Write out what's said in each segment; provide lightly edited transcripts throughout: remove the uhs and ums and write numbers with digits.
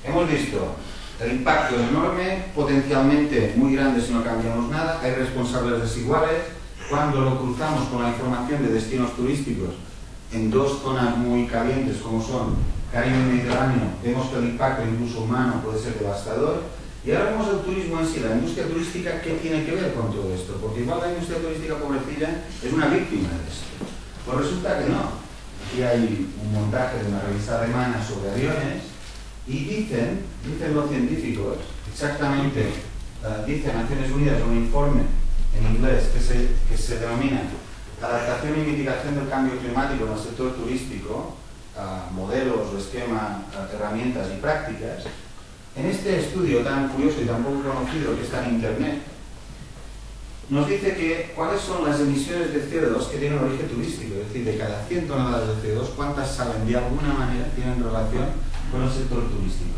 hemos visto, el impacto es enorme, potencialmente muy grande si no cambiamos nada, hay responsables desiguales. Cuando lo cruzamos con la información de destinos turísticos en dos zonas muy calientes como son Caribe y Mediterráneo, vemos que el impacto incluso humano puede ser devastador. Y ahora vemos el turismo en sí, la industria turística, ¿qué tiene que ver con todo esto? Porque igual la industria turística, pobrecilla, es una víctima de esto. Pues resulta que no. Aquí hay un montaje de una revista alemana sobre aviones y dicen los científicos, exactamente, dice Naciones Unidas un informe en inglés que se denomina Adaptación y mitigación del cambio climático en el sector turístico, modelos o esquemas, herramientas y prácticas. En este estudio tan curioso y tan poco conocido que está en Internet, nos dice que cuáles son las emisiones de CO2 que tienen origen turístico, es decir, de cada 100 toneladas de CO2, cuántas salen de alguna manera, tienen relación con el sector turístico.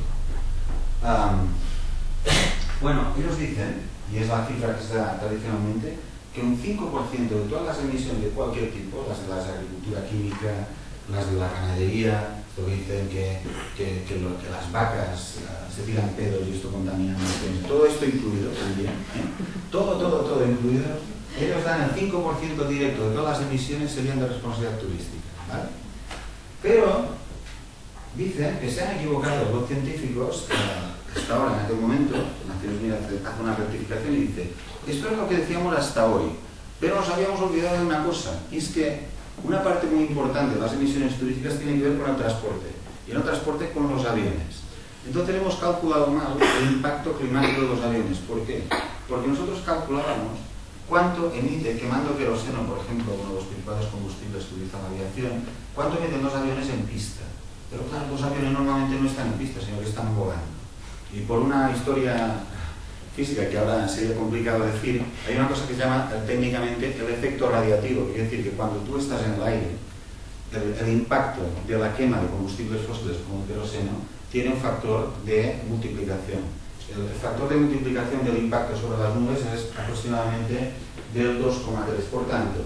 Bueno, ellos dicen, y es la cifra que se da tradicionalmente, que un 5% de todas las emisiones de cualquier tipo, las de la agricultura química, las de la ganadería, dicen que las vacas se tiran pedos y esto contamina más, todo esto incluido también, todo incluido, ellos dan el 5% directo de todas las emisiones serían de responsabilidad turística, ¿vale? Pero dicen que se han equivocado los científicos, hasta ahora, en aquel momento, Naciones Unidas hace una rectificación y dice, esto es lo que decíamos hasta hoy, pero nos habíamos olvidado de una cosa, y es que una parte muy importante de las emisiones turísticas tiene que ver con el transporte, y en el transporte con los aviones. Entonces hemos calculado mal el impacto climático de los aviones. ¿Por qué? Porque nosotros calculábamos cuánto emite, quemando queroseno, por ejemplo, uno de los principales combustibles que utiliza la aviación, cuánto emiten los aviones en pista. Pero claro, los aviones normalmente no están en pista, sino que están volando. Y por una historia física que ahora sería complicado decir, hay una cosa que se llama técnicamente el efecto radiativo, que quiere decir que cuando tú estás en el aire, el impacto de la quema de combustibles fósiles como el queroseno tiene un factor de multiplicación. El factor de multiplicación del impacto sobre las nubes es aproximadamente del 2,3. Por tanto,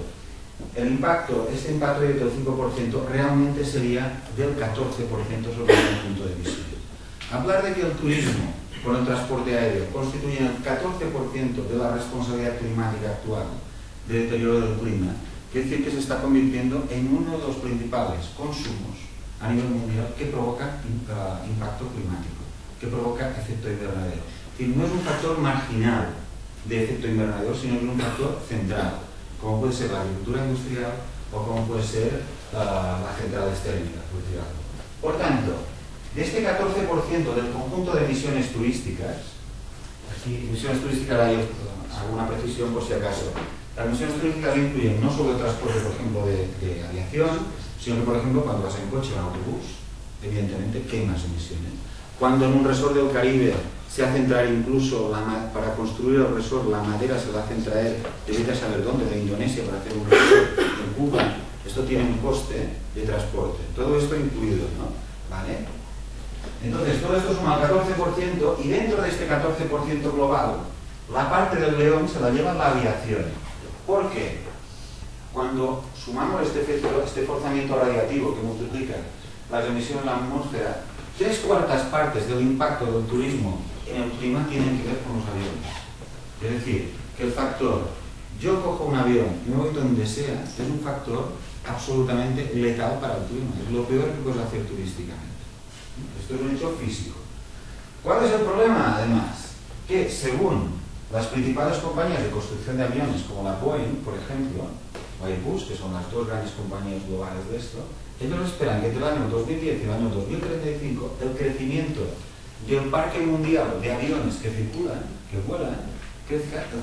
este impacto del 5% realmente sería del 14% sobre el conjunto de emisiones. Hablar de que el turismo con el transporte aéreo constituye el 14% de la responsabilidad climática actual de deterioro del clima, quiere decir que se está convirtiendo en uno de los principales consumos a nivel mundial que provoca impacto climático, que provoca efecto invernadero. Es decir, no es un factor marginal de efecto invernadero, sino que es un factor central, como puede ser la agricultura industrial o como puede ser las centrales térmicas, por decir algo. Por tanto, de este 14% del conjunto de emisiones turísticas, aquí emisiones turísticas hay alguna precisión por si acaso, las emisiones turísticas incluyen no solo el transporte, por ejemplo, de aviación, sino que, por ejemplo, cuando vas en coche o en autobús, evidentemente quemas emisiones. Cuando en un resort del Caribe se hacen traer incluso, para construir el resort, la madera se la hacen traer, de saber dónde, de Indonesia, para hacer un resort en Cuba, esto tiene un coste de transporte. Todo esto incluido, ¿no? ¿Vale? Entonces, todo esto suma al 14% y dentro de este 14% global, la parte del león se la lleva la aviación. ¿Por qué? Cuando sumamos este forzamiento radiativo que multiplica las emisiones en la atmósfera, 3/4 partes del impacto del turismo en el clima tienen que ver con los aviones. Es decir, que el factor, yo cojo un avión y me voy donde sea, es un factor absolutamente letal para el turismo. Es lo peor que puedes hacer turísticamente. Esto es un hecho físico. ¿Cuál es el problema, además? Que según las principales compañías de construcción de aviones, como la Boeing, por ejemplo, o Airbus, que son las dos grandes compañías globales de esto, ellos esperan que entre el año 2010 y el año 2035 el crecimiento del parque mundial de aviones que circulan, que vuelan, crezca al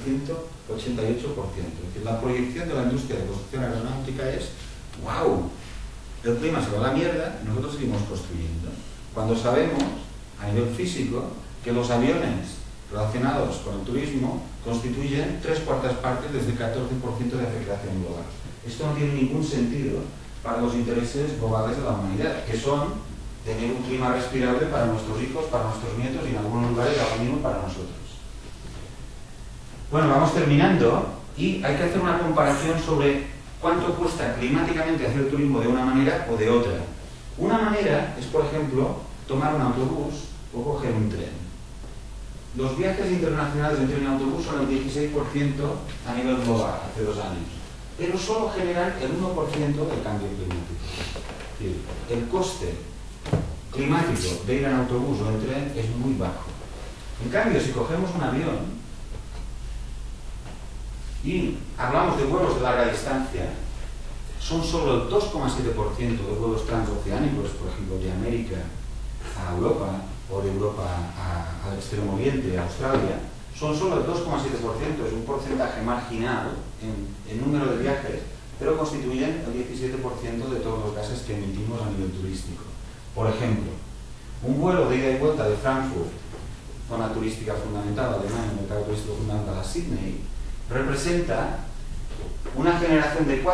188%. Es decir, la proyección de la industria de construcción aeronáutica es ¡wow! El clima se va a la mierda y nosotros seguimos construyendo. Cuando sabemos, a nivel físico, que los aviones relacionados con el turismo constituyen 3/4 partes desde el 14% de afectación global. Esto no tiene ningún sentido para los intereses globales de la humanidad, que son tener un clima respirable para nuestros hijos, para nuestros nietos y en algunos lugares ahora mismo para nosotros. Bueno, vamos terminando y hay que hacer una comparación sobre cuánto cuesta climáticamente hacer turismo de una manera o de otra. Una manera es, por ejemplo, tomar un autobús o coger un tren. Los viajes internacionales en tren y autobús son el 16% a nivel global hace 2 años, pero solo generan el 1% del cambio climático. Es decir, el coste climático de ir en autobús o en tren es muy bajo. En cambio, si cogemos un avión y hablamos de vuelos de larga distancia, son solo el 2,7% de vuelos transoceánicos, por ejemplo, de América a Europa o de Europa al extremo oriente, a Australia, son solo el 2,7%, es un porcentaje marginal en número de viajes, pero constituyen el 17% de todos los gases que emitimos a nivel turístico. Por ejemplo, un vuelo de ida y vuelta de Frankfurt, zona turística fundamental, Alemania, mercado turístico fundamental, a Sydney, representa una generación de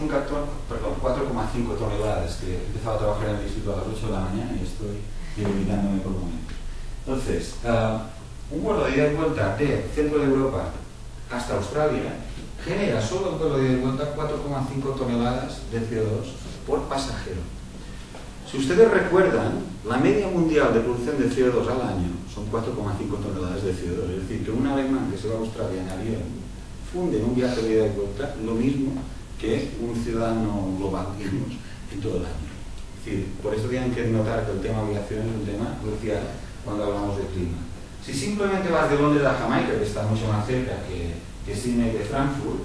4,5 toneladas, que he empezado a trabajar en el instituto a las 8 de la mañana y estoy limitándome por un momento. Entonces, un vuelo de ida y vuelta de centro de Europa hasta Australia genera solo el vuelo de ida y vuelta 4,5 toneladas de CO2 por pasajero. Si ustedes recuerdan, la media mundial de producción de CO2 al año son 4,5 toneladas de CO2, es decir, que un alemán que se va a Australia en avión funde en un viaje de ida y vuelta lo mismo que un ciudadano global, digamos, en todo el año. Es decir, por eso tienen que notar que el tema aviación es un tema crucial cuando hablamos de clima. Si simplemente vas de Londres a Jamaica, que está mucho más cerca que Sydney de Frankfurt,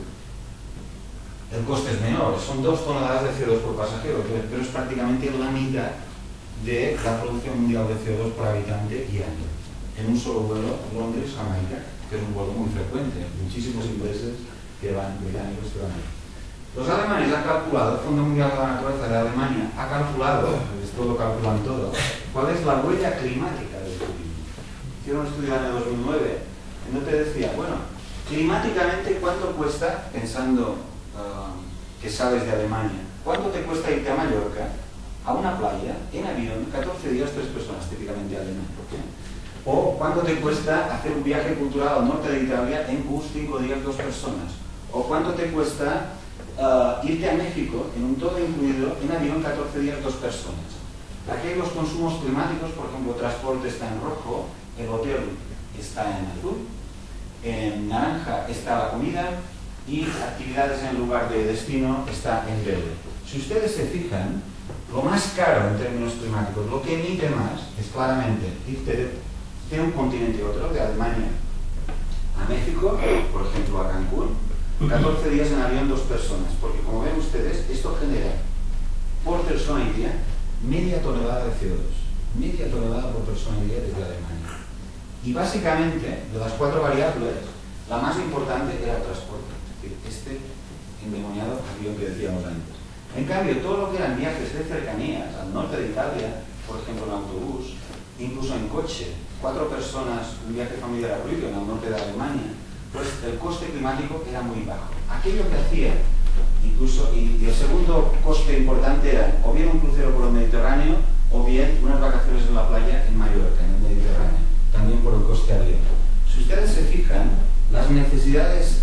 el coste es menor, son 2 toneladas de CO2 por pasajero, pero es prácticamente la mitad de la producción mundial de CO2 por habitante y año. En un solo vuelo, Londres-Jamaica, que es un vuelo muy frecuente, muchísimos ingleses británicos que van ahí. Los alemanes han calculado, el Fondo Mundial de la Naturaleza de Alemania ha calculado, esto lo calculan todo, cuál es la huella climática del turismo. Hicieron un estudio en el 2009 en donde decía, bueno, climáticamente cuánto cuesta, pensando que sabes de Alemania, cuánto te cuesta irte a Mallorca, a una playa, en avión, 14 días, 3 personas, típicamente alemán, ¿por qué? O cuánto te cuesta hacer un viaje cultural al norte de Italia en bus, 5 días, 2 personas. O cuánto te cuesta irte a México en un todo incluido en avión 14 días, 2 personas. Aquí hay los consumos climáticos, por ejemplo, el transporte está en rojo, el hotel está en azul, en naranja está la comida y actividades en el lugar de destino está en verde. Si ustedes se fijan, lo más caro en términos climáticos, lo que emite más es claramente irte de un continente a otro, de Alemania a México, por ejemplo a Cancún, 14 días en avión, 2 personas, porque como ven ustedes, esto genera por persona y día media tonelada de CO2, media tonelada por persona y día desde Alemania. Y básicamente, de las 4 variables, la más importante era el transporte, es decir, este endemoniado avión que decíamos antes. En cambio, todo lo que eran viajes de cercanías, al norte de Italia, por ejemplo en autobús, incluso en coche, 4 personas, un viaje familiar a Brügge, en el norte de Alemania, pues el coste climático era muy bajo. Aquello que hacía, incluso, y el segundo coste importante era o bien un crucero por el Mediterráneo o bien unas vacaciones en la playa en Mallorca, en el Mediterráneo, también por el coste avión. Si ustedes se fijan, las necesidades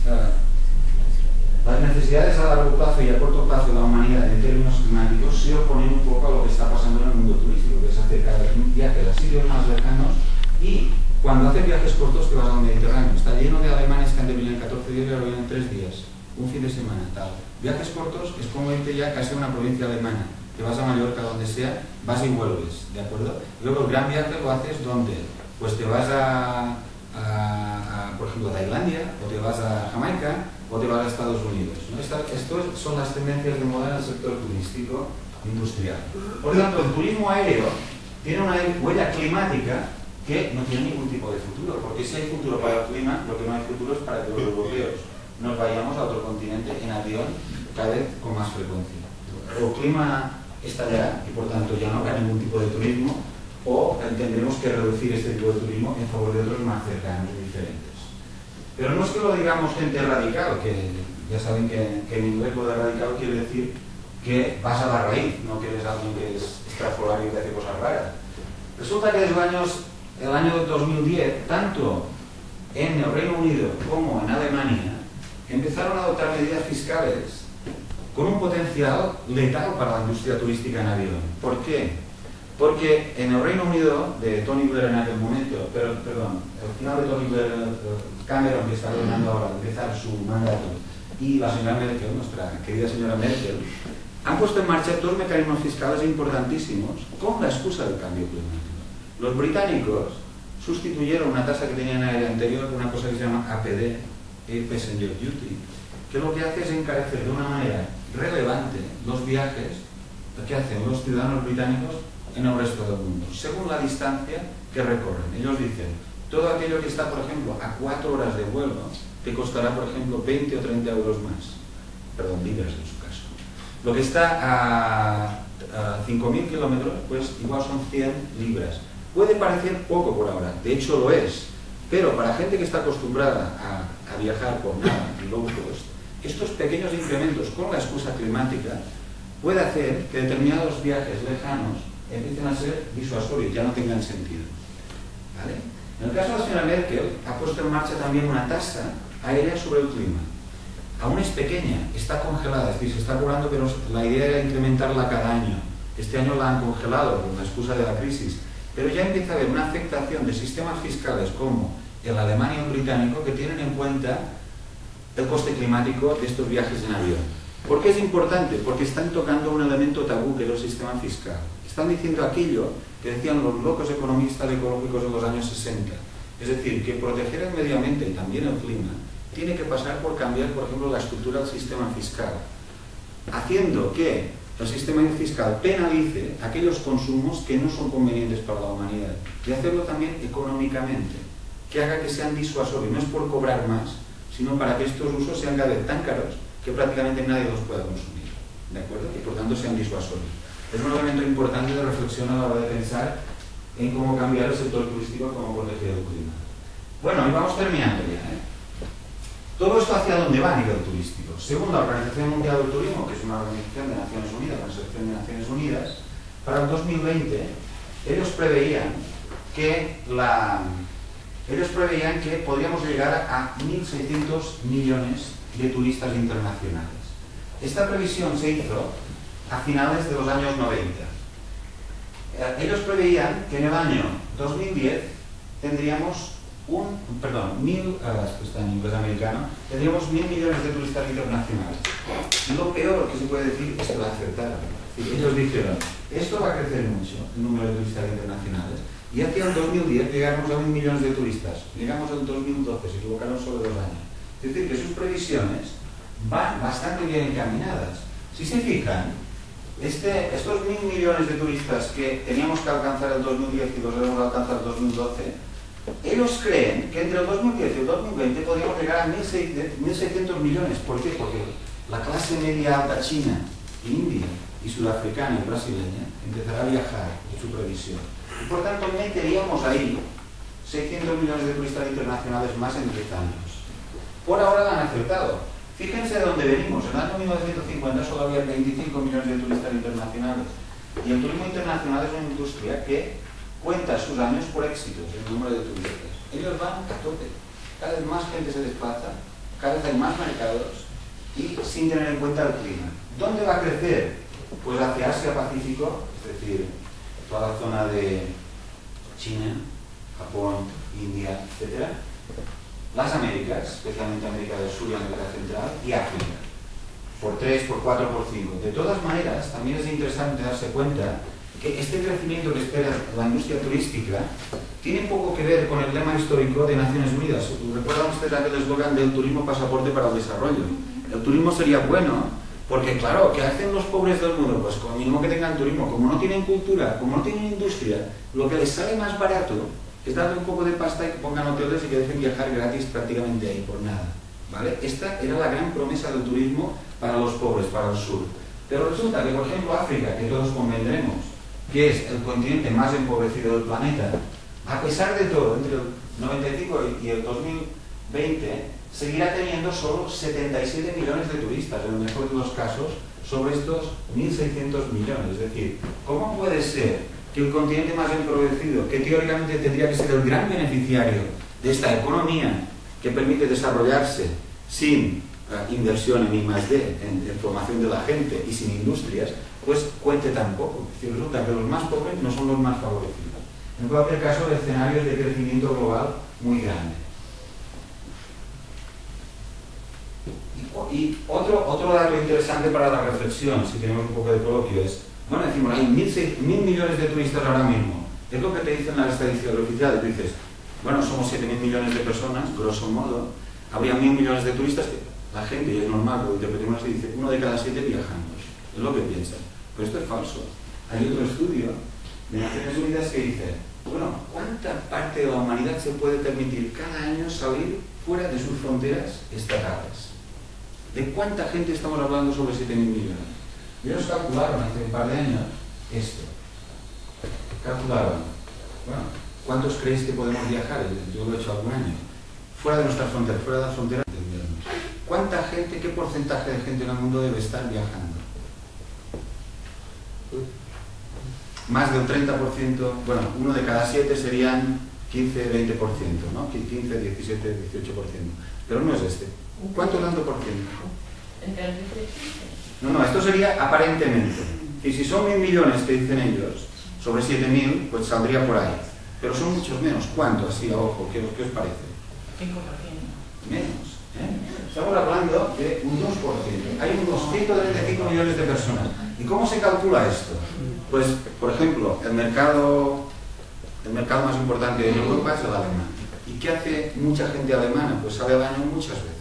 a largo plazo y a corto plazo de la humanidad en términos climáticos se oponen un poco a lo que está pasando en el mundo turístico, que es hacer cada viajes a sitios más lejanos y cuando haces viajes cortos te vas al Mediterráneo. Está lleno de alemanes que antes venían 14 días y ahora vienen 3 días, un fin de semana, tal. Viajes cortos es como irte ya casi a una provincia alemana, te vas a Mallorca, donde sea, vas y vuelves, ¿de acuerdo? Luego el gran viaje lo haces ¿dónde? Pues te vas por ejemplo, a Tailandia, o te vas a Jamaica, o te vas a Estados Unidos, ¿no? Estas son las tendencias de moda en el sector turístico industrial. Por lo tanto, el turismo aéreo tiene una huella climática que no tiene ningún tipo de futuro, porque si hay futuro para el clima, lo que no hay futuro es para que los europeos nos vayamos a otro continente en avión cada vez con más frecuencia. O el clima estallará y por tanto ya no habrá ningún tipo de turismo, o tendremos que reducir este tipo de turismo en favor de otros más cercanos y diferentes. Pero no es que lo digamos gente radical, que ya saben que en inglés lo de radical quiere decir que vas a la raíz, no que eres alguien que es extrapolario y que hace cosas raras. Resulta que desde el año 2010, tanto en el Reino Unido como en Alemania, empezaron a adoptar medidas fiscales con un potencial letal para la industria turística en avión. ¿Por qué? Porque en el Reino Unido, de Tony Blair en aquel momento, perdón, el final de Tony Blair, Cameron, que está ordenando ahora empezar su mandato, y la señora Merkel, nuestra querida señora Merkel, han puesto en marcha dos mecanismos fiscales importantísimos con la excusa del cambio climático. Los británicos sustituyeron una tasa que tenían en el anterior por una cosa que se llama APD, Passenger Duty, que lo que hace es encarecer de una manera relevante los viajes que hacen los ciudadanos británicos en el resto del mundo, según la distancia que recorren. Ellos dicen, todo aquello que está, por ejemplo, a 4 horas de vuelo, te costará, por ejemplo, 20 o 30 euros más. Perdón, libras en su caso. Lo que está a 5.000 kilómetros, pues igual son 100 libras. Puede parecer poco por ahora, de hecho lo es, pero para gente que está acostumbrada a viajar por nada y low cost, estos pequeños incrementos con la excusa climática puede hacer que determinados viajes lejanos empiecen a ser disuasorios, ya no tengan sentido. ¿Vale? En el caso de la señora Merkel, ha puesto en marcha también una tasa aérea sobre el clima. Aún es pequeña, está congelada, es decir, se está cobrando, pero la idea era incrementarla cada año. Este año la han congelado con la excusa de la crisis, pero ya empieza a haber una afectación de sistemas fiscales como el alemán y el británico que tienen en cuenta el coste climático de estos viajes en avión. ¿Por qué es importante? Porque están tocando un elemento tabú que es el sistema fiscal. Están diciendo aquello que decían los locos economistas ecológicos en los años 60. Es decir, que proteger el medio ambiente y también el clima tiene que pasar por cambiar, por ejemplo, la estructura del sistema fiscal, haciendo que el sistema fiscal penalice aquellos consumos que no son convenientes para la humanidad y hacerlo también económicamente, que haga que sean disuasorios, no es por cobrar más, sino para que estos usos sean cada vez tan caros que prácticamente nadie los pueda consumir, ¿de acuerdo? Y por tanto sean disuasorios. Es un elemento importante de reflexión a la hora de pensar en cómo cambiar el sector turístico, cómo proteger el clima. Bueno, y vamos terminando ya, ¿eh? Todo esto hacia dónde va a nivel turístico. Según la Organización Mundial del Turismo, que es una organización de Naciones Unidas, una asociación de Naciones Unidas, para el 2020 ellos preveían que podríamos llegar a 1.600 millones de turistas internacionales. Esta previsión se hizo a finales de los años 90. Ellos preveían que en el año 2010 tendríamos tendríamos 1.000 millones de turistas internacionales. Y lo peor que se puede decir es que lo acertaron. Ellos dijeron, esto va a crecer mucho, el número de turistas internacionales, y hacia el 2010 llegamos a 1.000 millones de turistas. Llegamos al 2012, se equivocaron sobre 2 años. Es decir, que sus previsiones van bastante bien encaminadas. Si se fijan, estos 1.000 millones de turistas que teníamos que alcanzar el 2010 y los debemos alcanzar el 2012, ellos creen que entre el 2010 y el 2020 podríamos llegar a 1.600 millones. ¿Por qué? Porque la clase media alta china, india y sudafricana y brasileña empezará a viajar, es su previsión. Y por tanto meteríamos ahí 600 millones de turistas internacionales más en 10 años. Por ahora la han acertado. Fíjense de dónde venimos. En el año 1950 solo había 25 millones de turistas internacionales. Y el turismo internacional es una industria que cuenta sus años por éxitos, el número de turistas. Ellos van a tope. Cada vez más gente se desplaza, cada vez hay más mercados y sin tener en cuenta el clima. ¿Dónde va a crecer? Pues hacia Asia-Pacífico, es decir, toda la zona de China, Japón, India, etc. Las Américas, especialmente América del Sur y América Central, y África. Por 3, por 4, por 5. De todas maneras, también es interesante darse cuenta que este crecimiento que espera la industria turística tiene poco que ver con el lema histórico de Naciones Unidas. Recuerdan ustedes aquel eslogan del turismo pasaporte para el desarrollo. El turismo sería bueno porque, claro, ¿qué hacen los pobres del mundo? Pues con mínimo que tengan turismo. Como no tienen cultura, como no tienen industria, lo que les sale más barato es darle un poco de pasta y que pongan hoteles y que dejen viajar gratis prácticamente ahí, por nada, ¿vale? Esta era la gran promesa del turismo para los pobres, para el sur. Pero resulta que, por ejemplo, África, que todos convendremos, que es el continente más empobrecido del planeta, a pesar de todo, entre el 95 y el 2020, seguirá teniendo solo 77 millones de turistas, en el mejor de los casos, sobre estos 1.600 millones. Es decir, ¿cómo puede ser que el continente más empobrecido, que teóricamente tendría que ser el gran beneficiario de esta economía que permite desarrollarse sin inversión en I+D, en formación de la gente y sin industrias, pues cuente tan poco. Es decir, resulta que los más pobres no son los más favorecidos. En cualquier caso, el escenario es de crecimiento global muy grande. Y otro dato interesante para la reflexión, si tenemos un poco de coloquio, es, bueno, decimos, hay 1.000 millones de turistas ahora mismo. Es lo que te dicen las estadísticas oficiales. Tú dices, bueno, somos 7.000 millones de personas, grosso modo, habría 1.000 millones de turistas que la gente, y es normal, lo interpretemos así, dice, 1 de cada 7 viajando. Es lo que piensan. Pero esto es falso. Hay otro estudio de Naciones Unidas que dice, bueno, ¿cuánta parte de la humanidad se puede permitir cada año salir fuera de sus fronteras estatales? ¿De cuánta gente estamos hablando sobre 7.000 millones? Ellos calcularon hace un par de años esto. Calcularon, bueno, ¿cuántos creéis que podemos viajar? Yo lo he hecho algún año. Fuera de nuestras fronteras, fuera de las fronteras del invierno. ¿Cuánta gente, qué porcentaje de gente en el mundo debe estar viajando? Más del 30%, bueno, 1 de cada 7 serían 15-20%, ¿no? 15, 17, 18%. Pero no es este. ¿Cuánto tanto por ciento? No, esto sería aparentemente. Y si son 1.000 millones que dicen ellos, sobre 7.000, pues saldría por ahí. Pero son muchos menos. ¿Cuánto? Así a ojo, ¿qué os parece? 5%. Menos. Estamos hablando de un 2%. Hay unos 135 millones de personas. ¿Y cómo se calcula esto? Pues, por ejemplo, el mercado más importante en Europa es el alemán. ¿Y qué hace mucha gente alemana? Pues sale al año muchas veces.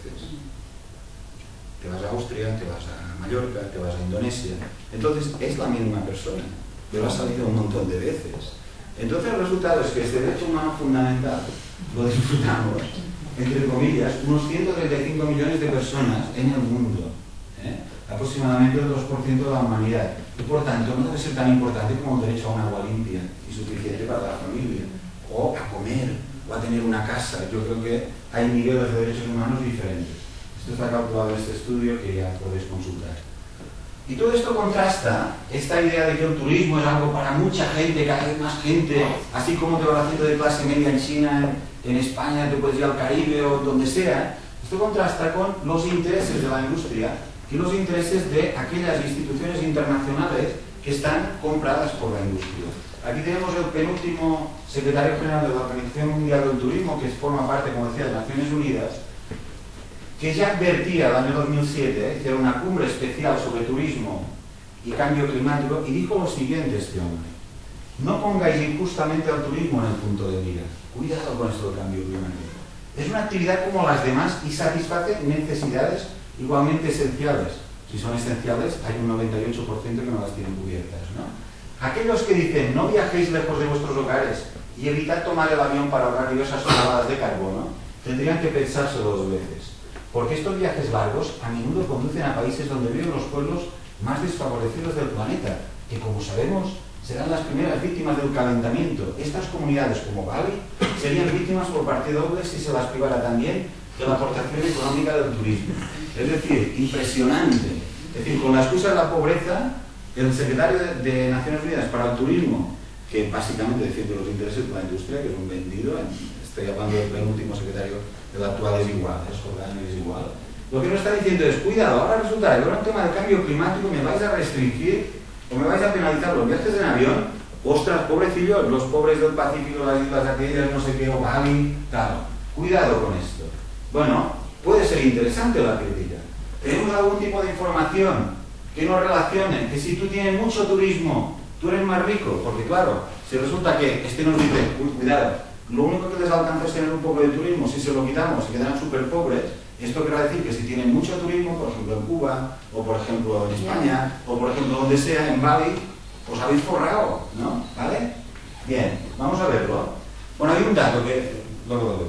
Te vas a Austria, te vas a Mallorca, te vas a Indonesia. Entonces es la misma persona, pero ha salido un montón de veces. Entonces el resultado es que este derecho humano fundamental lo disfrutamos, entre comillas, unos 135 millones de personas en el mundo. Aproximadamente el 2% de la humanidad. Y por tanto no debe ser tan importante como el derecho a un agua limpia y suficiente para la familia, o a comer, o a tener una casa. Yo creo que hay niveles de derechos humanos diferentes. Esto está calculado en este estudio que ya podéis consultar. Y todo esto contrasta esta idea de que el turismo es algo para mucha gente, cada vez más gente, así como te va haciendo de clase media en China, en España, te puedes ir al Caribe o donde sea. Esto contrasta con los intereses de la industria y los intereses de aquellas instituciones internacionales que están compradas por la industria. Aquí tenemos el penúltimo secretario general de la Organización Mundial del Turismo, que forma parte, como decía, de Naciones Unidas, que ya advertía el año 2007, hicieron una cumbre especial sobre turismo y cambio climático, y dijo lo siguiente este hombre: no pongáis injustamente al turismo en el punto de mira. Cuidado con esto del cambio climático. Es una actividad como las demás y satisface necesidades igualmente esenciales. Si son esenciales, hay un 98% que no las tienen cubiertas, ¿no? Aquellos que dicen, no viajéis lejos de vuestros hogares y evitad tomar el avión para ahorrar diversas toneladas de carbono, tendrían que pensárselo 2 veces. Porque estos viajes largos a menudo conducen a países donde viven los pueblos más desfavorecidos del planeta, que, como sabemos, serán las primeras víctimas del calentamiento. Estas comunidades, como Bali, serían víctimas por partida doble si se las privara también de la aportación económica del turismo. Es decir, impresionante. Es decir, con la excusa de la pobreza, el secretario de Naciones Unidas para el Turismo, que básicamente defiende los intereses de la industria, que es un vendido, estoy hablando del penúltimo secretario, el actual es igual, es igual. Lo que nos está diciendo es, cuidado, ahora resulta que con un tema de cambio climático me vais a restringir o me vais a penalizar los viajes en avión. Ostras, pobrecillos, los pobres del Pacífico, las islas aquellas, no sé qué, o Bali, tal. Cuidado con esto. Bueno, puede ser interesante la crítica. Tenemos algún tipo de información que nos relacione, que si tú tienes mucho turismo, tú eres más rico, porque claro, si resulta que este nos dice, cuidado, lo único que les alcanza es tener un poco de turismo, si se lo quitamos se quedarán súper pobres. Esto quiere decir que si tienen mucho turismo, por ejemplo en Cuba, o por ejemplo en España, o por ejemplo donde sea, en Bali, os habéis forrado, ¿no? ¿Vale? Bien, vamos a verlo. Bueno, hay un dato que... Bueno,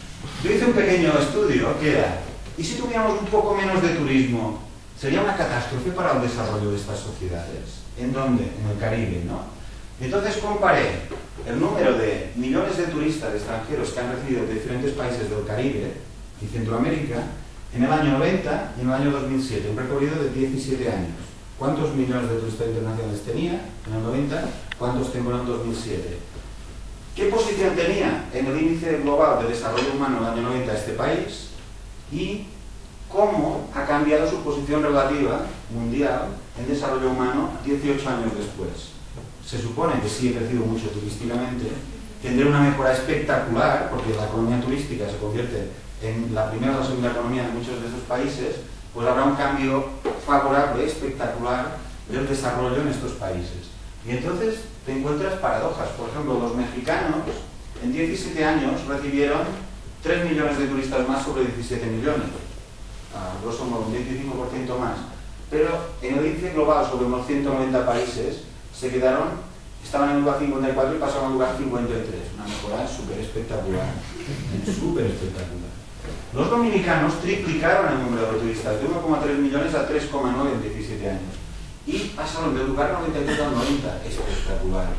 yo hice un pequeño estudio que era, ¿y si tuviéramos un poco menos de turismo? Sería una catástrofe para el desarrollo de estas sociedades. ¿En dónde? En el Caribe, ¿no? Entonces comparé el número de millones de turistas extranjeros que han recibido de diferentes países del Caribe y Centroamérica en el año 90 y en el año 2007, un recorrido de 17 años. ¿Cuántos millones de turistas internacionales tenía en el 90? ¿Cuántos tengo en el 2007? ¿Qué posición tenía en el índice global de desarrollo humano en el año 90 este país? ¿Y cómo ha cambiado su posición relativa mundial en desarrollo humano 18 años después. Se supone que sí ha crecido mucho turísticamente, tendrá una mejora espectacular, porque la economía turística se convierte en la primera o la segunda economía de muchos de esos países, pues habrá un cambio favorable, espectacular, del desarrollo en estos países. Y entonces te encuentras paradojas. Por ejemplo, los mexicanos en 17 años recibieron 3 millones de turistas más sobre 17 millones. A grosso modo, un 25% más. Pero en el índice global sobre unos 190 países estaban en el lugar 54 y pasaron al lugar 53. Una mejora súper espectacular. Súper espectacular. Los dominicanos triplicaron el número de turistas de 1,3 millones a 3,9 en 17 años. Y pasaron del lugar 93 al 90. Espectacular.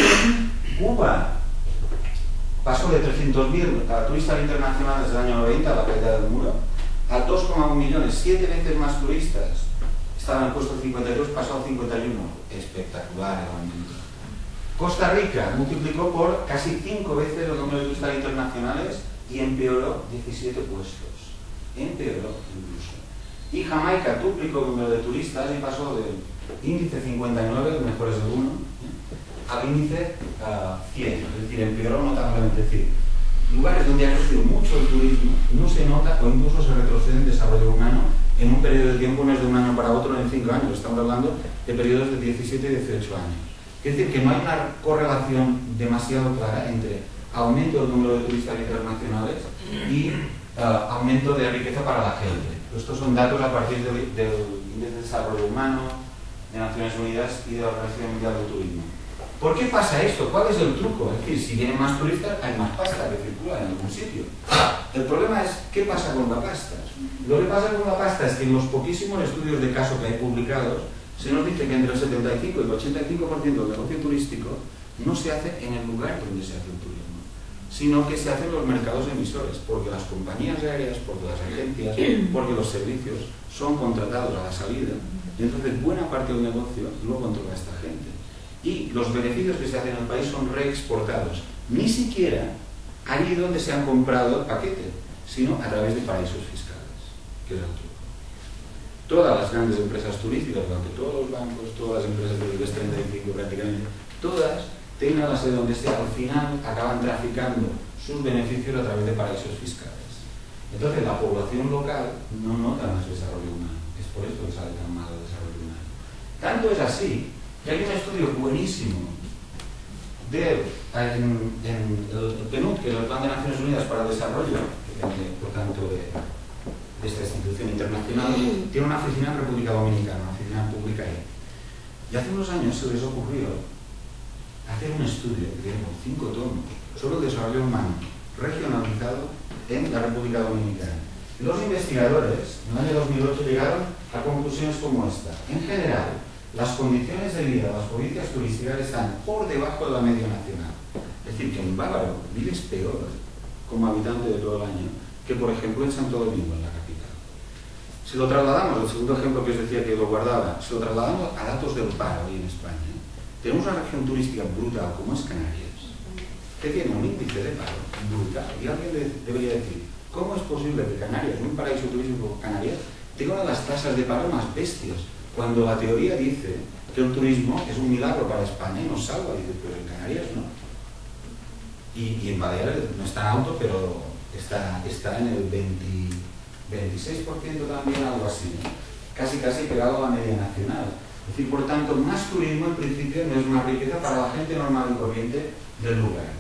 Cuba pasó de 300.000 turistas internacionales del año 90, a la caída del muro, a 2,1 millones, 7 veces más turistas. Estaba en el puesto 52, pasó al 51. Espectacular realmente. Costa Rica multiplicó por casi 5 veces el número de turistas internacionales y empeoró 17 puestos. Empeoró incluso. Y Jamaica duplicó el número de turistas y pasó del índice 59, los mejores del 1, al índice 100. Es decir, empeoró notablemente. Es decir, lugares donde ha crecido mucho el turismo no se nota o incluso se retrocede en desarrollo humano en un periodo de tiempo, no es de un año para otro, no en 5 años. Estamos hablando de periodos de 17 y 18 años. Es decir, que no hay una correlación demasiado clara entre aumento del número de turistas internacionales y aumento de riqueza para la gente. Estos son datos a partir del Índice de Desarrollo Humano de Naciones Unidas y de la Organización Mundial del Turismo. ¿Por qué pasa esto? ¿Cuál es el truco? Es decir, si vienen más turistas, hay más pasta que circula en algún sitio. El problema es, ¿qué pasa con la pasta? Lo que pasa con la pasta es que en los poquísimos estudios de caso que hay publicados, se nos dice que entre el 75 y el 85% del negocio turístico no se hace en el lugar donde se hace el turismo, sino que se hace en los mercados emisores, porque las compañías aéreas, porque las agencias, porque los servicios son contratados a la salida, y entonces buena parte del negocio lo controla esta gente. Y los beneficios que se hacen en el país son reexportados, ni siquiera allí donde se han comprado el paquete, sino a través de paraísos fiscales, que es el truco. Todas las grandes empresas turísticas, durante todos los bancos, todas las empresas del IBEX 35 prácticamente, todas tengan la sede donde sea, al final acaban traficando sus beneficios a través de paraísos fiscales. Entonces la población local no nota más desarrollo humano, es por esto que sale tan mal el desarrollo humano. Tanto es así que hay un estudio buenísimo el PNUD, que es el Plan de Naciones Unidas para el Desarrollo, que depende por tanto de esta institución internacional, tiene una oficina en República Dominicana, una oficina pública ahí. Y hace unos años se les ocurrió hacer un estudio que tiene 5 tomos sobre el desarrollo humano regionalizado en la República Dominicana. Y los investigadores en el año 2008 llegaron a conclusiones como esta. En general, las condiciones de vida de las provincias turísticas están por debajo de la media nacional. Es decir, que en Bávaro vives peor como habitante de todo el año que, por ejemplo, en Santo Domingo, en la capital. Si lo trasladamos, el segundo ejemplo que os decía que lo guardaba, si lo trasladamos a datos del paro hoy en España, tenemos una región turística brutal como es Canarias, que tiene un índice de paro brutal. Y alguien debería decir, ¿cómo es posible que Canarias, un paraíso turístico como Canarias, tenga una de las tasas de paro más bestias? Cuando la teoría dice que el turismo es un milagro para España y nos salva, dice, pero en Canarias no. Y en Baleares no es tan alto, pero está en el 26% también, algo así, ¿no? Casi pegado a la media nacional. Es decir, por tanto, más turismo en principio no es más riqueza para la gente normal y corriente del lugar.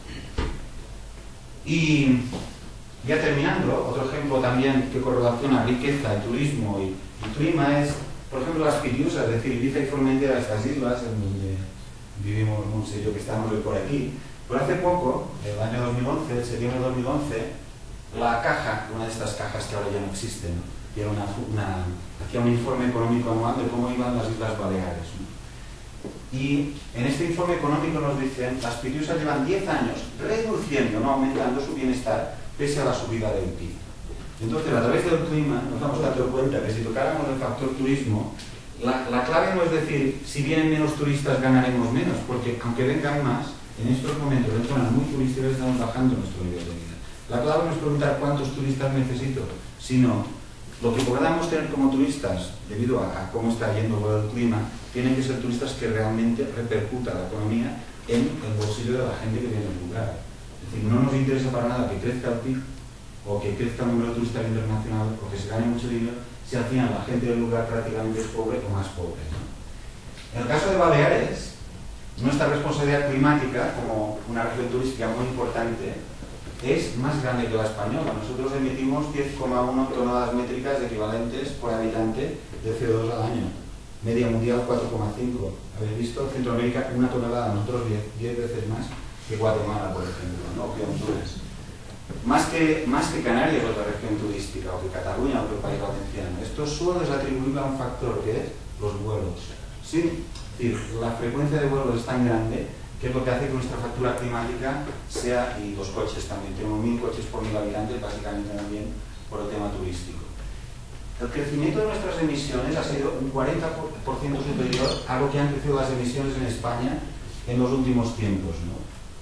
Y ya terminando, otro ejemplo también que correlaciona riqueza, turismo y clima es, por ejemplo, las Pitiusas, es decir, Ibiza y Formentera, estas islas en donde vivimos Monse y yo, que estamos hoy por aquí. Pero hace poco, el año 2011, el septiembre de 2011, la Caja, una de estas cajas que ahora ya no existen, ¿no? Y era hacía un informe económico anual de cómo iban las Islas Baleares, ¿no? Y en este informe económico nos dicen las Pitiusas llevan 10 años reduciendo, no aumentando su bienestar, pese a la subida del PIB. Entonces, a través del clima, nos vamos dando cuenta que si tocáramos el factor turismo, la clave no es decir, si vienen menos turistas ganaremos menos, porque aunque vengan más, en estos momentos en zonas muy turísticas estamos bajando nuestro nivel de vida. La clave no es preguntar cuántos turistas necesito, sino Lo que podamos tener como turistas, debido a cómo está yendo el clima, tienen que ser turistas que realmente repercutan la economía en el bolsillo de la gente que viene al lugar. Es decir, no nos interesa para nada que crezca el PIB o que crezca el número de turistas internacionales o que se gane mucho dinero si al final la gente del lugar prácticamente es pobre o más pobre, ¿no? En el caso de Baleares, nuestra responsabilidad climática como una región turística muy importante es más grande que la española. Nosotros emitimos 10,1 toneladas métricas equivalentes por habitante de CO2 al año. Media mundial 4,5. Habéis visto, Centroamérica 1 tonelada, nosotros 10 veces más que Guatemala, por ejemplo, ¿no? Que Honduras. Más que Canarias, otra región turística, o que Cataluña, otro país valenciano. Esto solo es atribuible a un factor, que es los vuelos. Sí, es decir, la frecuencia de vuelos es tan grande que es lo que hace que nuestra factura climática sea, y los coches también, tenemos 1000 coches por 1000 habitantes, básicamente también por el tema turístico. El crecimiento de nuestras emisiones ha sido un 40% superior a lo que han crecido las emisiones en España en los últimos tiempos, ¿no?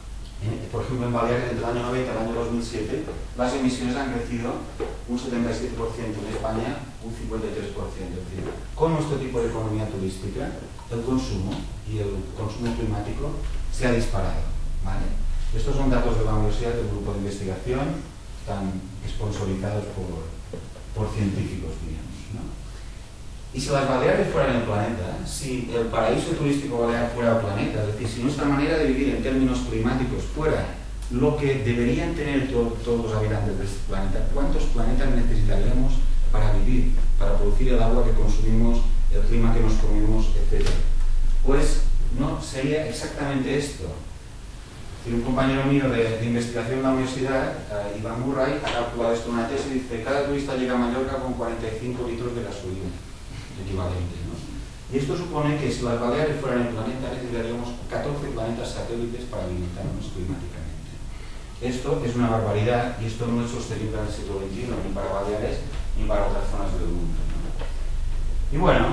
Por ejemplo, en Baleares, entre el año 90 y el año 2007, las emisiones han crecido un 77%, en España un 53%. Es decir, con nuestro tipo de economía turística, el consumo y el consumo climático se ha disparado, ¿vale? Estos son datos de la Universidad del Grupo de Investigación, están sponsorizados por científicos, digamos, ¿no? Y si las Baleares fueran el planeta, si el paraíso turístico balear fuera el planeta, es decir, si nuestra manera de vivir en términos climáticos fuera lo que deberían tener todos los habitantes de este planeta, ¿cuántos planetas necesitaríamos para vivir, para producir el agua que consumimos, el clima que nos comemos, etcétera? Pues no, sería exactamente esto. Un compañero mío de investigación en la universidad, Iván Murray, ha calculado esto en una tesis y dice: cada turista llega a Mallorca con 45 litros de gasolina equivalente, ¿no? Y esto supone que si las Baleares fueran el planeta necesitaríamos 14 planetas satélites para alimentarnos climáticamente. Esto es una barbaridad y esto no es sostenible en el siglo XXI, ni para Baleares ni para otras zonas del mundo, ¿no? Y bueno,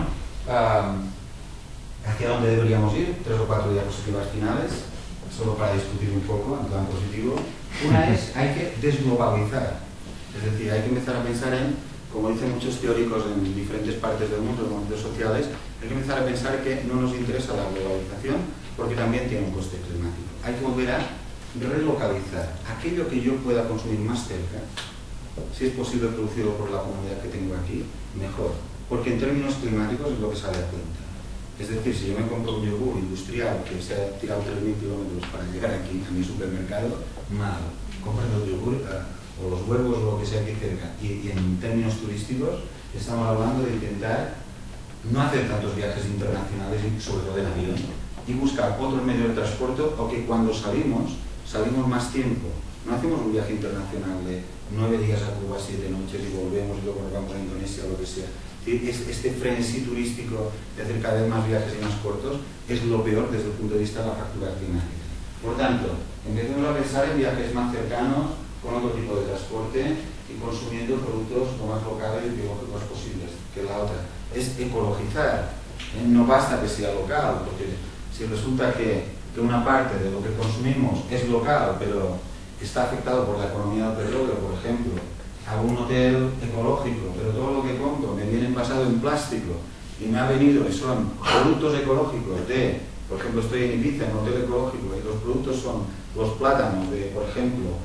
¿hacia dónde deberíamos ir? 3 o 4 diapositivas finales, solo para discutir un poco en plan positivo. Una es, hay que desglobalizar, es decir, hay que empezar a pensar en, como dicen muchos teóricos en diferentes partes del mundo, en movimientos sociales, hay que empezar a pensar que no nos interesa la globalización porque también tiene un coste climático. Hay que volver a relocalizar aquello que yo pueda consumir más cerca, si es posible producido por la comunidad que tengo aquí, mejor, porque en términos climáticos es lo que sale a cuenta. Es decir, si yo me compro un yogur industrial que se ha tirado 3.000 kilómetros para llegar aquí a mi supermercado, mal, comprando el yogur o los huevos o lo que sea aquí cerca. Y en términos turísticos estamos hablando de intentar no hacer tantos viajes internacionales, sobre todo en avión, y buscar otros medios de transporte, o que cuando salimos más tiempo. No hacemos un viaje internacional de 9 días a Cuba, 7 noches y volvemos y luego nos vamos a Indonesia o lo que sea. Este frenesí turístico de hacer cada vez más viajes y más cortos es lo peor desde el punto de vista de la factura climática. Por tanto, empecemos a pensar en viajes más cercanos, con otro tipo de transporte y consumiendo productos lo más locales y biológicos posibles, que es la otra. Es ecologizar. No basta que sea local, porque si resulta que una parte de lo que consumimos es local, pero está afectado por la economía del petróleo, por ejemplo, hago un hotel ecológico, pero todo lo que compro me viene envasado en plástico y me ha venido y son productos ecológicos de, por ejemplo, estoy en Ibiza, en un hotel ecológico, y los productos son los plátanos de, por ejemplo,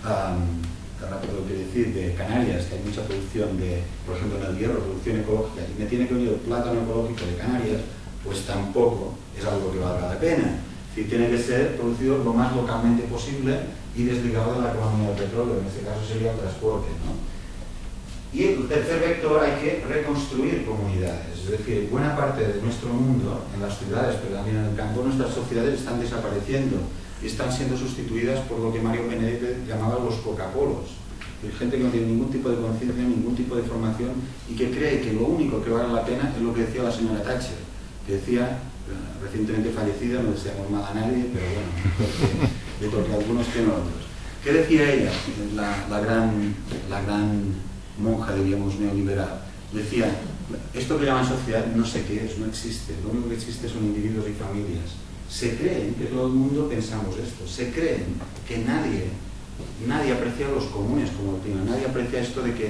lo que decir, de Canarias, que hay mucha producción de, por ejemplo, en el Hierro, producción ecológica, y me tiene que venir el plátano ecológico de Canarias, pues tampoco es algo que valga la pena. Si tiene que ser producido lo más localmente posible y desligado de la economía del petróleo, en este caso sería el transporte, ¿no? Y el tercer vector, hay que reconstruir comunidades, es decir, buena parte de nuestro mundo, en las ciudades, pero también en el campo, nuestras sociedades están desapareciendo y están siendo sustituidas por lo que Mario Benedetti llamaba los coca-polos. Gente que no tiene ningún tipo de conciencia, ningún tipo de formación y que cree que lo único que vale la pena es lo que decía la señora Thatcher, que decía, recientemente fallecida, no deseamos mal a nadie, pero bueno, le toca a algunos que no a otros. ¿Qué decía ella? La gran monja, diríamos, neoliberal. Decía, esto que llaman sociedad no sé qué es, no existe, lo único que existe son individuos y familias. Se creen que todo el mundo pensamos esto, se creen que nadie aprecia los comunes como el clima, nadie aprecia esto de que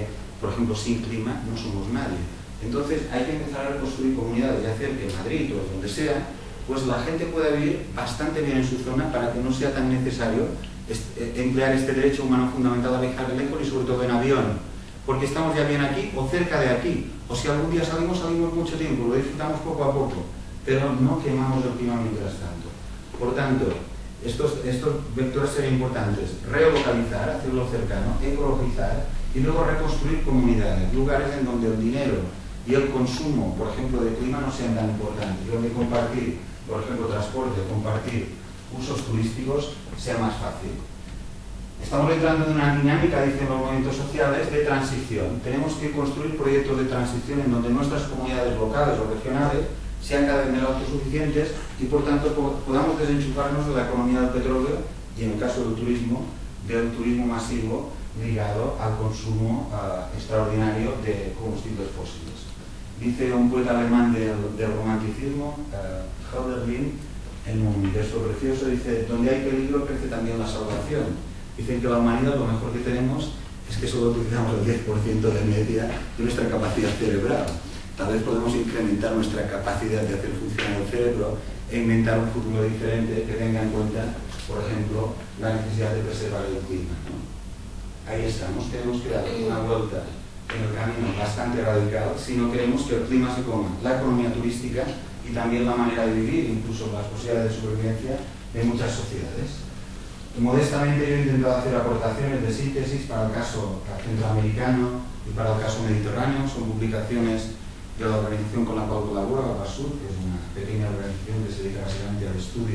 por ejemplo, sin clima no somos nadie. Entonces hay que empezar a reconstruir comunidades y hacer que en Madrid o donde sea, pues la gente pueda vivir bastante bien en su zona para que no sea tan necesario emplear este derecho humano fundamental a viajar de lejos y sobre todo en avión, porque estamos ya bien aquí o cerca de aquí, o si algún día salimos mucho tiempo, lo disfrutamos poco a poco, pero no quemamos el clima mientras tanto. Por tanto, estos vectores serían importantes: relocalizar, hacerlo cercano, ecologizar y luego reconstruir comunidades, lugares en donde el dinero y el consumo, por ejemplo, de clima no sean tan importantes, donde compartir, por ejemplo, transporte, compartir usos turísticos sea más fácil. Estamos entrando en una dinámica, dicen los movimientos sociales, de transición. Tenemos que construir proyectos de transición en donde nuestras comunidades locales o regionales sean cada vez más autosuficientes y, por tanto, podamos desenchufarnos de la economía del petróleo y, en el caso del turismo masivo ligado al consumo extraordinario de combustibles fósiles. Dice un poeta alemán del romanticismo, Hölderlin, en un verso precioso, dice: donde hay peligro crece también la salvación. Dicen que la humanidad lo mejor que tenemos es que solo utilizamos el 10% de media de nuestra capacidad cerebral. Tal vez podemos incrementar nuestra capacidad de hacer funcionar el cerebro e inventar un futuro diferente que tenga en cuenta, por ejemplo, la necesidad de preservar el clima, ¿no? Ahí estamos, tenemos que dar una vuelta en el camino bastante radical si no queremos que el clima se coma la economía turística y también la manera de vivir, incluso las posibilidades de supervivencia de muchas sociedades. Modestamente yo he intentado hacer aportaciones de síntesis para el caso centroamericano y para el caso mediterráneo. Son publicaciones de la organización con la cual colaboro, la PASUR, que es una pequeña organización que se dedica básicamente al estudio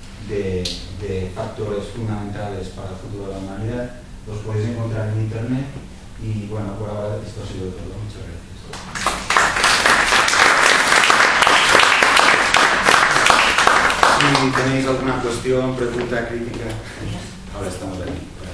de factores fundamentales para el futuro de la humanidad. Los podéis encontrar en internet y bueno, por ahora esto ha sido todo. Muchas gracias. Si tenéis alguna cuestión, pregunta, crítica, ahora estamos aquí.